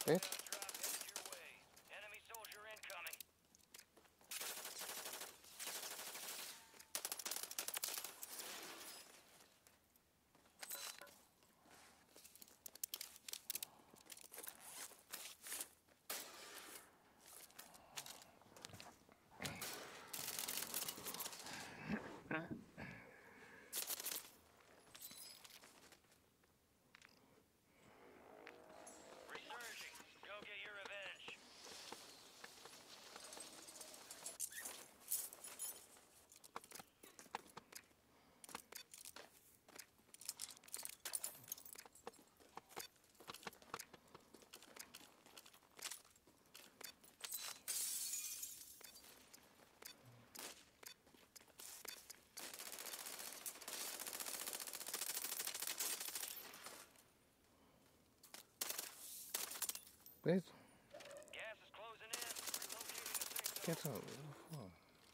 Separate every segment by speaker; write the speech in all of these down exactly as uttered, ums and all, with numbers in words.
Speaker 1: Wait.
Speaker 2: Drop headed your way. Enemy soldier incoming. Resurging. Go get your revenge.
Speaker 1: Wait.
Speaker 2: Gas is closing in. Relocating the safe zone.
Speaker 1: Get out. Oh.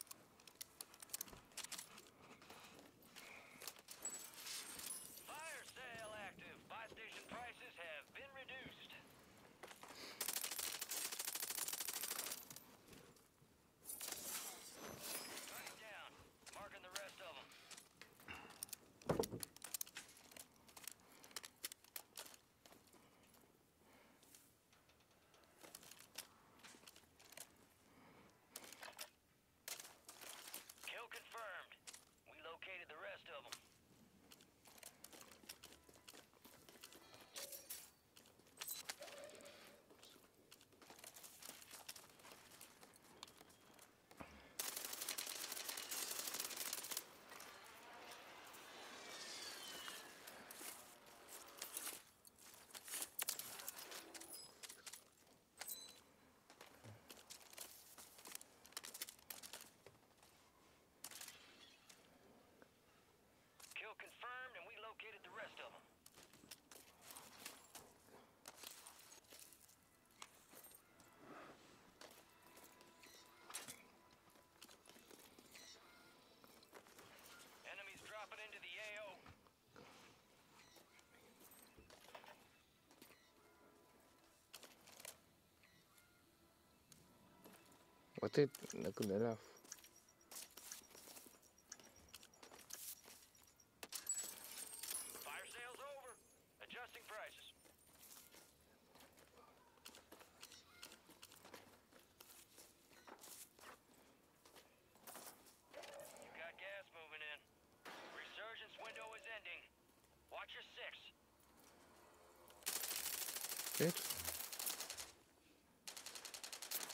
Speaker 2: Fire sale active. Buy station prices have been reduced. Target down. Marking the rest of them. Kill confirmed. We located the rest of them. Kill confirmed, and we located the rest of them. Enemies dropping into the A O.
Speaker 1: What it? I couldn't laugh.
Speaker 2: Fire sale's over. Adjusting prices. You got gas moving in. Resurgence window is ending. Watch your six.
Speaker 1: Wait.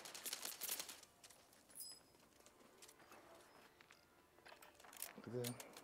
Speaker 1: Look there.